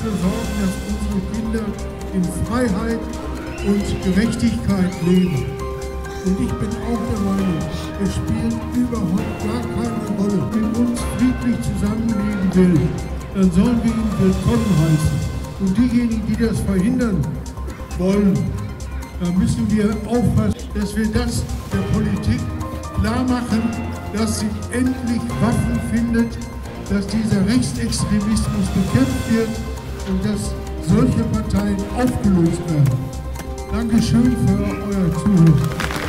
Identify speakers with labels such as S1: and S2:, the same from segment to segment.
S1: dafür sorgen, dass unsere Kinder in Freiheit und Gerechtigkeit leben. Und ich bin auch der Meinung, es spielt überhaupt gar keine Rolle. Wenn uns friedlich zusammenleben will, dann sollen wir ihn willkommen heißen. Und diejenigen, die das verhindern wollen, da müssen wir aufpassen, dass wir das der Politik klar machen, dass sie endlich Waffen findet, dass dieser Rechtsextremismus bekämpft wird und dass solche Parteien aufgelöst werden. Dankeschön für euer Zuhören.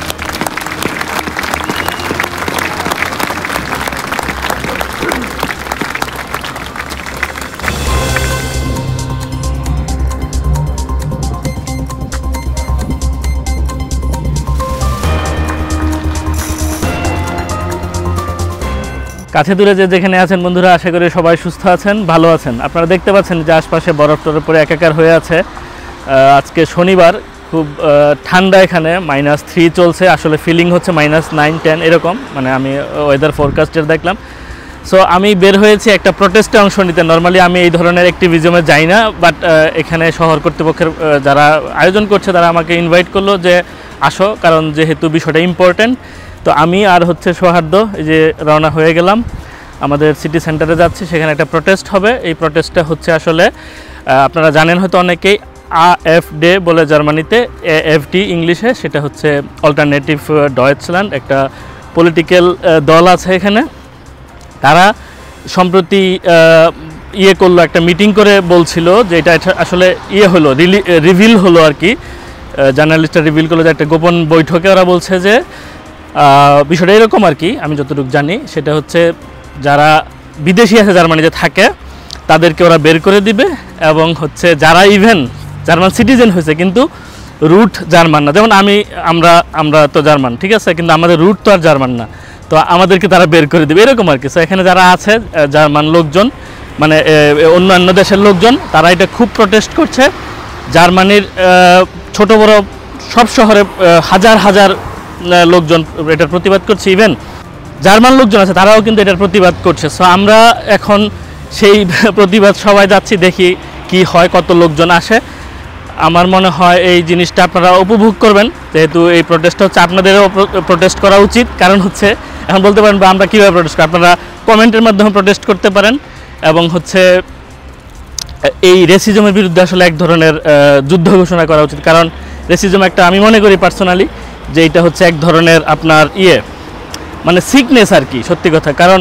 S2: কাছে দূরে যে যেখানে আছেন বন্ধুরা, আশা করি সবাই সুস্থ আছেন, ভালো আছেন। আপনারা দেখতে পাচ্ছেন যে আশপাশে বরফ টরফ পরে একাকার হয়ে আছে। আজকে শনিবার, খুব ঠান্ডা, এখানে -3 চলছে, আসলে ফিলিং হচ্ছে -9, 10 এরকম, মানে আমি ওয়েদার ফোরকাস্টের দেখলাম। সো আমি বের হয়েছি একটা প্রোটেস্টে অংশ নিতে। নর্মালি আমি এই ধরনের অ্যাক্টিভিজমে যাই না, বাট এখানে শহর কর্তৃপক্ষের যারা আয়োজন করছে তারা আমাকে ইনভাইট করলো যে আসো, কারণ যেহেতু বিষয়টা ইম্পর্ট্যান্ট। তো আমি আর হচ্ছে সৌহার্দ্য এই যে রওনা হয়ে গেলাম, আমাদের সিটি সেন্টারে যাচ্ছি, সেখানে একটা প্রোটেস্ট হবে। এই প্রোটেস্টটা হচ্ছে আসলে আপনারা জানেন হয়তো অনেকেই, AfD বলে জার্মানিতে, AfD ইংলিশে, সেটা হচ্ছে অল্টারনেটিভ ডয়েচল্যান্ড, একটা পলিটিক্যাল দল আছে এখানে। তারা সম্প্রতি করলো, একটা মিটিং করে বলছিল যে এটা আসলে হলো, রিভিল হলো আর কি, জার্নালিস্টরা রিভিল করলো যে একটা গোপন বৈঠকে ওরা বলছে যে বিষয়টা এরকম আর কি, আমি যতটুকু জানি সেটা হচ্ছে যারা বিদেশি আছে জার্মানিতে থাকে তাদেরকে ওরা বের করে দিবে, এবং হচ্ছে যারা ইভেন জার্মান সিটিজেন হয়েছে কিন্তু রুট জার্মান না, যেমন আমরা তো জার্মান, ঠিক আছে, কিন্তু আমাদের রুট তো আর জার্মান না, তো আমাদেরকে তারা বের করে দেবে এরকম আর কি। সো এখানে যারা আছে জার্মান লোকজন, মানে অন্যান্য দেশের লোকজন, তারা এটা খুব প্রোটেস্ট করছে। জার্মানির ছোট বড় সব শহরে হাজার হাজার লোকজন এটার প্রতিবাদ করছে, ইভেন জার্মান লোকজন আছে তারাও কিন্তু এটার প্রতিবাদ করছে। সো আমরা এখন সেই প্রতিবাদ সবাই যাচ্ছি, দেখি কি হয়, কত লোকজন আসে। আমার মনে হয় এই জিনিসটা আপনারা উপভোগ করবেন, যেহেতু এই প্রোটেস্টটা হচ্ছে আপনাদেরও প্রোটেস্ট করা উচিত। কারণ হচ্ছে এখন বলতে পারেন বা আমরা কীভাবে প্রোটেস্ট করি, আপনারা কমেন্টের মাধ্যমে প্রোটেস্ট করতে পারেন, এবং হচ্ছে এই রেসিজমের বিরুদ্ধে আসলে এক ধরনের যুদ্ধ ঘোষণা করা উচিত। কারণ রেসিজম একটা, আমি মনে করি পার্সোনালি যে এটা হচ্ছে এক ধরনের আপনার মানে সিকনেস আর কি, সত্যি কথা। কারণ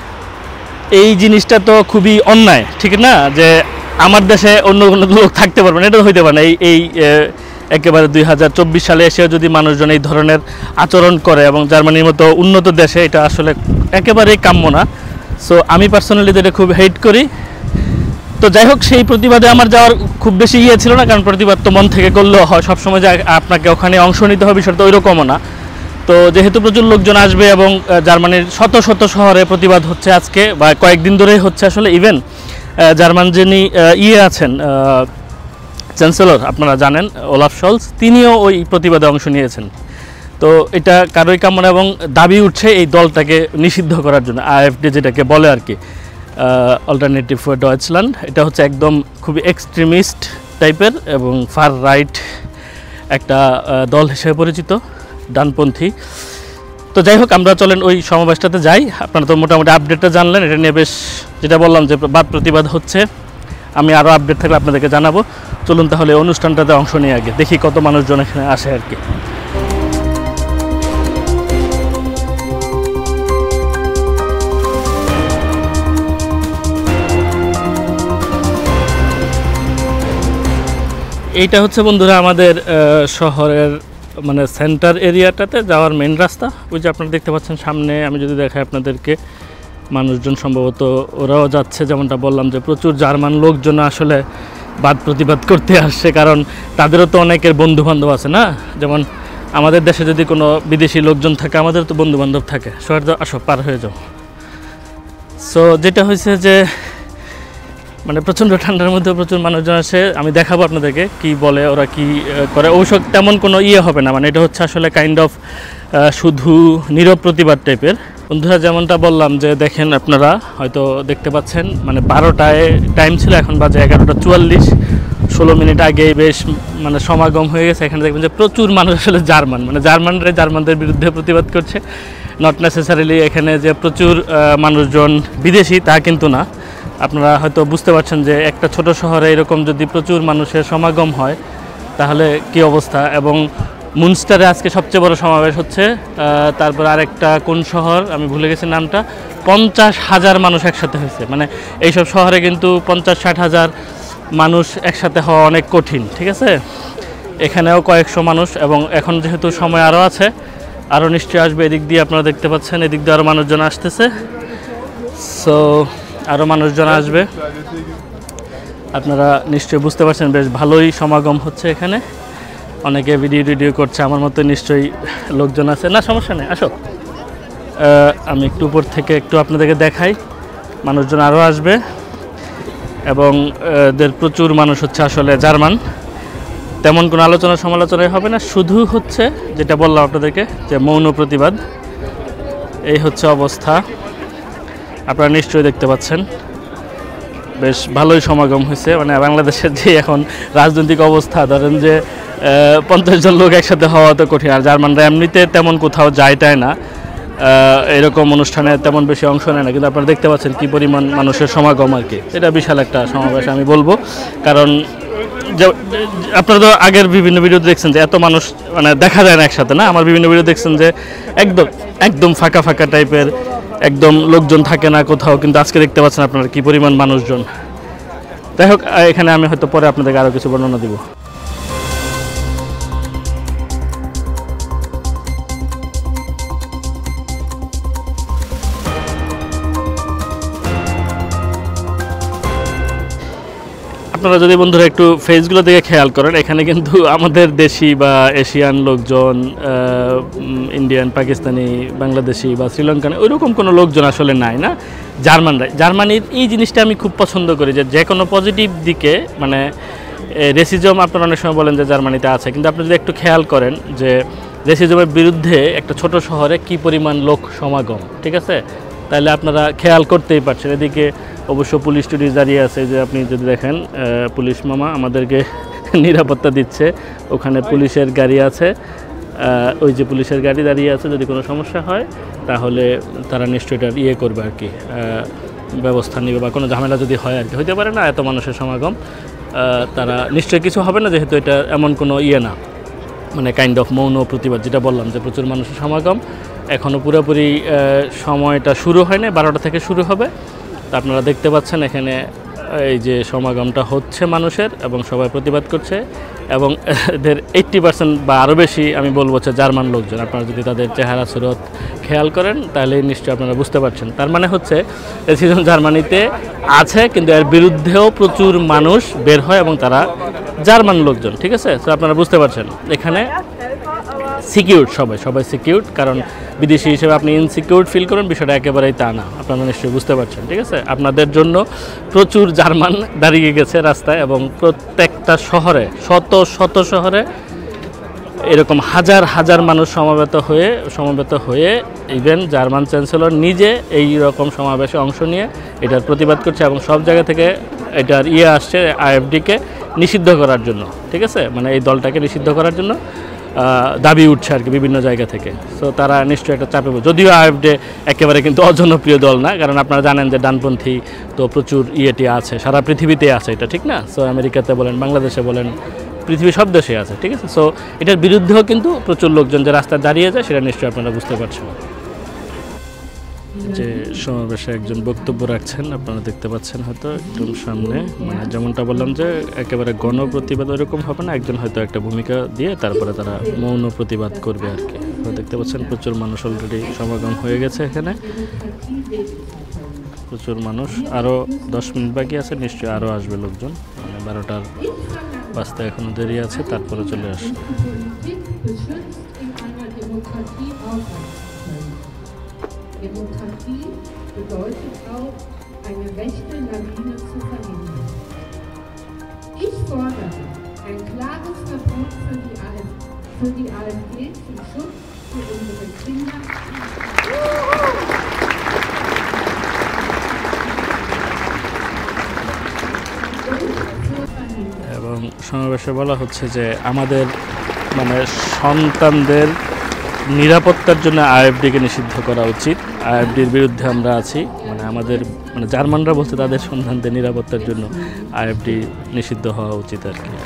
S2: এই জিনিসটা তো খুবই অন্যায়, ঠিক না, যে আমার দেশে অন্য কোনো লোক থাকতে পারবে না, এটা তো হইতে পারে না। এই একেবারে 2024 সালে এসেও যদি মানুষজন এই ধরনের আচরণ করে, এবং জার্মানির মতো উন্নত দেশে, এটা আসলে একেবারেই কাম্য না। সো আমি পার্সোনালি এটা খুব হেট করি। তো যাই হোক, সেই প্রতিবাদে আমার যাওয়ার খুব বেশি ছিল না, কারণ প্রতিবাদ তো মন থেকে করলেও হয়, সবসময় যে আপনাকে ওখানে অংশ নিতে হবে বিষয়টা তো ওইরকমও না। তো যেহেতু প্রচুর লোকজন আসবে, এবং জার্মানির শত শত শহরে প্রতিবাদ হচ্ছে আজকে, বা কয়েকদিন ধরেই হচ্ছে আসলে, ইভেন জার্মান যিনি আছেন চ্যান্সেলর, আপনারা জানেন, ওলাফ শলস, তিনিও ওই প্রতিবাদে অংশ নিয়েছেন। তো এটা কারোই কাম্য না, এবং দাবি উঠছে এই দলটাকে নিষিদ্ধ করার জন্য, AfD যেটাকে বলে আর কি, অল্টারনেটিভ ডয়েচল্যান্ড। এটা হচ্ছে একদম খুবই এক্সট্রিমিস্ট টাইপের এবং ফার রাইট একটা দল হিসেবে পরিচিত, ডানপন্থী। তো যাই হোক, আমরা চলেন ওই সমাবেশটাতে যাই। আপনারা তো মোটামুটি আপডেটটা জানলেন, এটা নিয়ে বেশ, যেটা বললাম যে বাদ প্রতিবাদ হচ্ছে, আমি আরও আপডেট থাকলে আপনাদেরকে জানাবো। চলুন তাহলে অনুষ্ঠানটাতে অংশ নিয়ে আগে দেখি কত মানুষজন এখানে আসে আর কি। এইটা হচ্ছে বন্ধুরা আমাদের শহরের মানে সেন্টার এরিয়াটাতে যাওয়ার মেন রাস্তা। ওই যে আপনারা দেখতে পাচ্ছেন সামনে, আমি যদি দেখাই আপনাদেরকে, মানুষজন সম্ভবত ওরাও যাচ্ছে, যেমনটা বললাম যে প্রচুর জার্মান লোকজন আসলে বাদ প্রতিবাদ করতে আসছে, কারণ তাদেরও তো অনেকের বন্ধুবান্ধব আছে না, যেমন আমাদের দেশে যদি কোনো বিদেশি লোকজন থাকে, আমাদের তো বন্ধুবান্ধব থাকে। শহরে আসো, পার হয়ে যাও। সো যেটা হয়েছে যে মানে প্রচণ্ড ঠান্ডার মধ্যে প্রচুর মানুষজন আসে, আমি দেখাবো আপনাদেরকে কি বলে, ওরা কি করে। ঔষধ তেমন কোনো হবে না, মানে এটা হচ্ছে আসলে কাইন্ড অফ শুধু নীরব প্রতিবাদ টাইপের। বন্ধুরা যেমনটা বললাম যে দেখেন আপনারা হয়তো দেখতে পাচ্ছেন মানে 12টায় টাইম ছিল, এখন বাজে 11:44, 16 মিনিট আগেই বেশ মানে সমাগম হয়ে গেছে। এখানে দেখবেন যে প্রচুর মানুষ আসলে জার্মানদের বিরুদ্ধে প্রতিবাদ করছে। নট নেসেসারিলি এখানে যে প্রচুর মানুষজন বিদেশি তা কিন্তু না। আপনারা হয়তো বুঝতে পারছেন যে একটা ছোট শহরে এরকম যদি প্রচুর মানুষের সমাগম হয় তাহলে কি অবস্থা। এবং মুনস্টারে আজকে সবচেয়ে বড় সমাবেশ হচ্ছে। তারপর আরেকটা কোন শহর আমি ভুলে গেছি নামটা, 50,000 মানুষ একসাথে হয়েছে। মানে এইসব শহরে কিন্তু 50-60 হাজার মানুষ একসাথে হওয়া অনেক কঠিন, ঠিক আছে। এখানেও কয়েকশো মানুষ, এবং এখন যেহেতু সময় আরও আছে, আরও নিশ্চয়ই আসবে। এদিক দিয়ে আপনারা দেখতে পাচ্ছেন এদিক দিয়ে আরও মানুষজন আসতেছে। সো আরও মানুষজন আসবে, আপনারা নিশ্চয়ই বুঝতে পারছেন বেশ ভালোই সমাগম হচ্ছে এখানে। অনেকে ভিডিও করছে, আমার মতো নিশ্চয়ই লোকজন আছে। না সমস্যা নেই, আসো। আমি একটু উপর থেকে একটু আপনাদেরকে দেখাই, মানুষজন আরও আসবে। এবং এদের প্রচুর মানুষ হচ্ছে আসলে জার্মান। তেমন কোনো আলোচনা সমালোচনাই হবে না, শুধু হচ্ছে যেটা বললাম আপনাদেরকে যে মৌন প্রতিবাদ। এই হচ্ছে অবস্থা, আপনারা নিশ্চয়ই দেখতে পাচ্ছেন বেশ ভালোই সমাগম হয়েছে। মানে বাংলাদেশের যে এখন রাজনৈতিক অবস্থা, ধরেন যে 50 জন লোক একসাথে হওয়া তো কঠিন। আর জার্মানরা এমনিতে তেমন কোথাও যায় না, এরকম অনুষ্ঠানে তেমন বেশি অংশ নেয় না, কিন্তু আপনারা দেখতে পাচ্ছেন কী পরিমাণ মানুষের সমাগম আর কি। এটা বিশাল একটা সমাবেশ আমি বলবো, কারণ আপনারা তো আগের বিভিন্ন ভিডিও দেখছেন যে এত মানুষ মানে দেখা যায় না একসাথে, না? আমার বিভিন্ন ভিডিও দেখছেন যে একদম ফাঁকা টাইপের, একদম লোকজন থাকে না কোথাও, কিন্তু আজকে দেখতে পাচ্ছেন আপনারা কী পরিমাণ মানুষজন। যাই হোক, এখানে আমি হয়তো পরে আপনাদেরকে আরও কিছু বর্ণনা দিব। আপনারা যদি বন্ধুরা একটু ফেসগুলো দিকে খেয়াল করেন, এখানে কিন্তু আমাদের দেশি বা এশিয়ান লোকজন, ইন্ডিয়ান, পাকিস্তানি, বাংলাদেশি বা শ্রীলঙ্কান ওইরকম কোনো লোকজন আসলে নাই, না? জার্মানির এই জিনিসটা আমি খুব পছন্দ করি, যে কোনো পজিটিভ দিকে, মানে রেসিজম আপনারা অনেক সময় বলেন যে জার্মানিতে আছে, কিন্তু আপনি যদি একটু খেয়াল করেন যে রেসিজমের বিরুদ্ধে একটা ছোট শহরে কি পরিমাণ লোক সমাগম, ঠিক আছে, তাহলে আপনারা খেয়াল করতেই পারছেন। এদিকে অবশ্য পুলিশ টুলিশ দাঁড়িয়ে আছে, যে আপনি যদি দেখেন পুলিশ মামা আমাদেরকে নিরাপত্তা দিচ্ছে। ওখানে পুলিশের গাড়ি আছে, ওই যে পুলিশের গাড়ি দাঁড়িয়ে আছে, যদি কোনো সমস্যা হয় তাহলে তারা নিশ্চয়ই এটা করবে আর কি, ব্যবস্থা নেবে, বা কোনো ঝামেলা যদি হয় আর কি। হইতে পারে না এত মানুষের সমাগম, তারা নিশ্চয়ই কিছু হবে না, যেহেতু এটা এমন কোনো না, মানে কাইন্ড অফ মৌন প্রতিবাদ, যেটা বললাম যে প্রচুর মানুষের সমাগম। এখনও পুরোপুরি সময়টা শুরু হয়নি, 12টা থেকে শুরু হবে। তা আপনারা দেখতে পাচ্ছেন এখানে এই যে সমাগমটা হচ্ছে মানুষের, এবং সবাই প্রতিবাদ করছে, এবং এদের 80% বা আরও বেশি আমি বলবো হচ্ছে জার্মান লোকজন। আপনারা যদি তাদের চেহারা সুরত খেয়াল করেন তাহলে নিশ্চয়ই আপনারা বুঝতে পারছেন। তার মানে হচ্ছে রেসিজম জার্মানিতে আছে, কিন্তু এর বিরুদ্ধেও প্রচুর মানুষ বের হয়, এবং তারা জার্মান লোকজন, ঠিক আছে। তো আপনারা বুঝতে পারছেন এখানে সিকিউর, সবাই সিকিউর, কারণ বিদেশি হিসেবে আপনি ইনসিকিউর ফিল করেন, বিষয়টা একেবারেই তা না, আপনারা নিশ্চয়ই বুঝতে পারছেন, ঠিক আছে। আপনাদের জন্য প্রচুর জার্মান দাঁড়িয়ে গেছে রাস্তায়, এবং প্রত্যেকটা শহরে, শত শহরে এরকম হাজার মানুষ সমবেত হয়ে ইভেন জার্মান চ্যান্সেলর নিজে এই রকম সমাবেশে অংশ নিয়ে এটার প্রতিবাদ করছে, এবং সব জায়গা থেকে এটার আসছে আইএফডিকে নিষিদ্ধ করার জন্য, ঠিক আছে, মানে এই দলটাকে নিষিদ্ধ করার জন্য দাবি উঠছে আর কি বিভিন্ন জায়গা থেকে। সো তারা নিশ্চয়ই একটা চাপে, যদিও আইএফডি একেবারে কিন্তু অজনপ্রিয় দল না, কারণ আপনারা জানেন যে ডানপন্থী তো প্রচুর আছে, সারা পৃথিবীতে আছে, এটা ঠিক না? সো আমেরিকাতে বলেন, বাংলাদেশে বলেন, পৃথিবীর সব দেশে আছে, ঠিক আছে। সো এটার বিরুদ্ধেও কিন্তু প্রচুর লোকজন যে রাস্তায় দাঁড়িয়ে যায়, সেটা নিশ্চয়ই আপনারা বুঝতে পারছেন। যে সমাবেশে একজন বক্তব্য রাখছেন, আপনারা দেখতে পাচ্ছেন হয়তো একদম সামনে, মানে যেমনটা বললাম যে একেবারে গণপ্রতিবাদ ওইরকম হবে না, একজন হয়তো একটা ভূমিকা দিয়ে তারপরে তারা মৌন প্রতিবাদ করবে আর কি। দেখতে পাচ্ছেন প্রচুর মানুষ অলরেডি সমাগম হয়ে গেছে এখানে, প্রচুর মানুষ। আরও 10 মিনিট বাকি আছে, নিশ্চয়ই আরও আসবে লোকজন, মানে 12টার বাজতে এখনও দেরি আছে, তারপরে চলে আসবে।
S3: Demokratie bedeutet auch, eine rechte Lawine zu verhindern. Ich fordere ein klares Verbot für die AfD zum Schutz für unsere Kinder.
S2: সমাবেশে বলা হচ্ছে যে আমাদের মানে সন্তানদের নিরাপত্তার জন্য আইএফডিকে নিষিদ্ধ করা উচিত। আইএফডির বিরুদ্ধে আমরা আছি, মানে আমাদের মানে জার্মানরা বলছে তাদের সন্তানদের নিরাপত্তার জন্য আইএফডি নিষিদ্ধ হওয়া উচিত আর কি।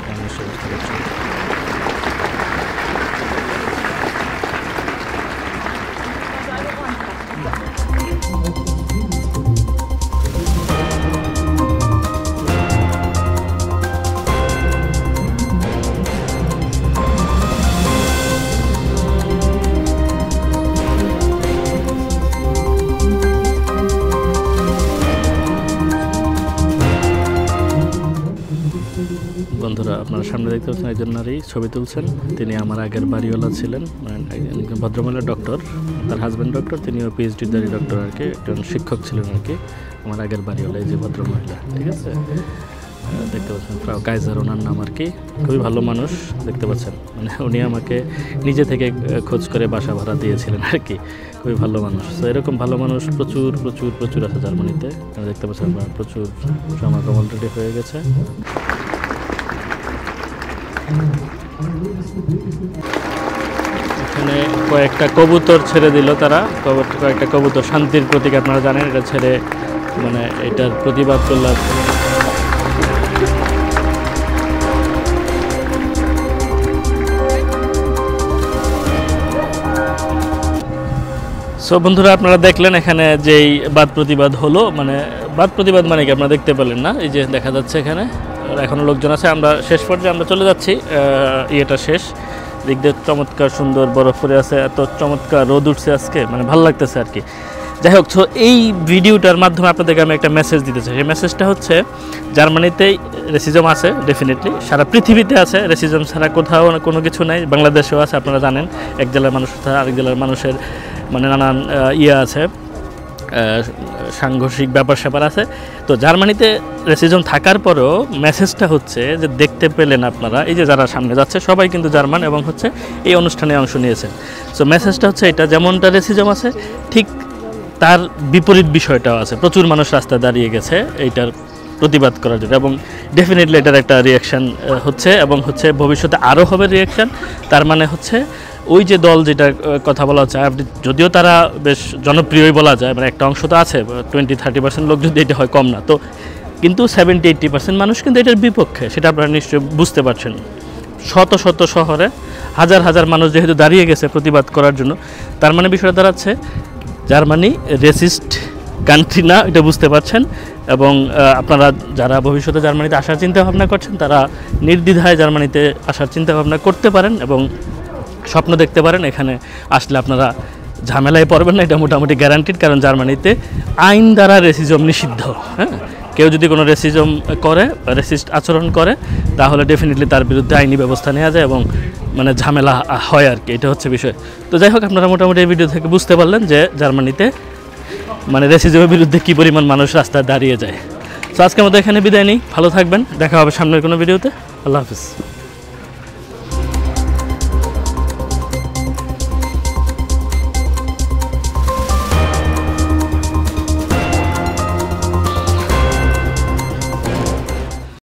S2: বন্ধুরা, আপনারা সামনে দেখতে পাচ্ছেন একজন নারী ছবি তুলছেন। তিনি আমার আগের বাড়িওয়ালা ছিলেন, মানে একজন ভদ্রমহিলা ডক্টর, তার হাজব্যান্ড ডক্টর, তিনিও পিএইচডিধারী ডক্টর আর কি, একজন শিক্ষক ছিলেন আর কি। আমার আগের বাড়িওয়ালা এই যে ভদ্রমহিলা, ঠিক আছে, দেখতে পাচ্ছেন ফ্রাউ কাইজার ওনার নাম আর কি। খুবই ভালো মানুষ, দেখতে পাচ্ছেন, মানে উনি আমাকে নিজে থেকে খোঁজ করে বাসা ভাড়া দিয়েছিলেন আর কি। খুবই ভালো মানুষ। তো এরকম ভালো মানুষ প্রচুর প্রচুর প্রচুর আছে জার্মানিতে, দেখতে পাচ্ছেন প্রচুর সমাগম অলরেডি হয়ে গেছে। এখানে কয়েকটা কবুতর ছেড়ে দিল তারা, কয়েকটা কবুতর শান্তির প্রতীক, আপনারা জানেন, এটা ছেড়ে মানে এটার প্রতিবাদ করলাম। সো বন্ধুরা, আপনারা দেখলেন এখানে যেই বাদ প্রতিবাদ হলো, মানে বাদ প্রতিবাদ মানে কি আপনারা দেখতে পেলেন না, এই যে দেখা যাচ্ছে এখানে এখনও লোকজন আছে। আমরা শেষ পর্যায়ে আমরা চলে যাচ্ছি, ইয়েটা শেষ দিক দিয়ে চমৎকার সুন্দর বরফ পড়ে আছে, এত চমৎকার রোদ উঠছে আজকে, মানে ভালো লাগতেছে আর কি। যাই হোক, তো এই ভিডিওটার মাধ্যমে আপনাদেরকে আমি একটা মেসেজ দিতে চাই। সেই মেসেজটা হচ্ছে, জার্মানিতেই রেসিজম আছে, ডেফিনেটলি সারা পৃথিবীতে আছে, রেসিজম ছাড়া কোথাও কোনো কিছু নাই। বাংলাদেশেও আছে, আপনারা জানেন, এক জেলার মানুষ আরেক জেলার মানুষের মানে নানান ইয়ে আছে, সাংঘর্ষিক ব্যাপার স্যাপার আছে। তো জার্মানিতে রেসিজম থাকার পরেও মেসেজটা হচ্ছে যে, দেখতে পেলেন আপনারা, এই যে যারা সামনে যাচ্ছে সবাই কিন্তু জার্মান এবং হচ্ছে এই অনুষ্ঠানে অংশ নিয়েছেন। সো মেসেজটা হচ্ছে এটা, যেমনটা রেসিজম আছে ঠিক তার বিপরীত বিষয়টাও আছে। প্রচুর মানুষ রাস্তায় দাঁড়িয়ে গেছে এইটার প্রতিবাদ করার জন্য, এবং ডেফিনেটলি এটার একটা রিয়াকশান হচ্ছে, এবং হচ্ছে ভবিষ্যতে আরও হবে রিয়াকশান। তার মানে হচ্ছে ওই যে দল যেটা কথা বলা হচ্ছে, যদিও তারা বেশ জনপ্রিয়ই বলা যায়, মানে একটা অংশ তো আছে, 20-30% লোক যদি এটা হয় কম না, তো কিন্তু 70-80% মানুষ কিন্তু এটার বিপক্ষে, সেটা আপনারা নিশ্চয়ই বুঝতে পারছেন। শত শত শহরে হাজার হাজার মানুষ যেহেতু দাঁড়িয়ে গেছে প্রতিবাদ করার জন্য, তার মানে বিষয়টা দাঁড়াচ্ছে জার্মানি রেসিস্ট কান্ট্রি না, এটা বুঝতে পারছেন। এবং আপনারা যারা ভবিষ্যতে জার্মানিতে আসার চিন্তা ভাবনা করছেন, তারা নির্দ্বিধায় জার্মানিতে আসার চিন্তা ভাবনা করতে পারেন এবং স্বপ্ন দেখতে পারেন। এখানে আসলে আপনারা ঝামেলায় পড়বেন না, এটা মোটামুটি গ্যারান্টিড, কারণ জার্মানিতে আইন দ্বারা রেসিজম নিষিদ্ধ। হ্যাঁ, কেউ যদি কোনো রেসিজম করে, রেসিস্ট আচরণ করে, তাহলে ডেফিনেটলি তার বিরুদ্ধে আইনি ব্যবস্থা নেওয়া যায় এবং মানে ঝামেলা হয় আর কি, এটা হচ্ছে বিষয়। তো যাই হোক, আপনারা মোটামুটি এই ভিডিও থেকে বুঝতে পারলেন যে জার্মানিতে মানে রেসিজমের বিরুদ্ধে কী পরিমাণ মানুষ রাস্তায় দাঁড়িয়ে যায়। তো আজকের মতো এখানে বিদায় নিই, ভালো থাকবেন, দেখা হবে সামনের কোনো ভিডিওতে। আল্লাহ হাফিজ।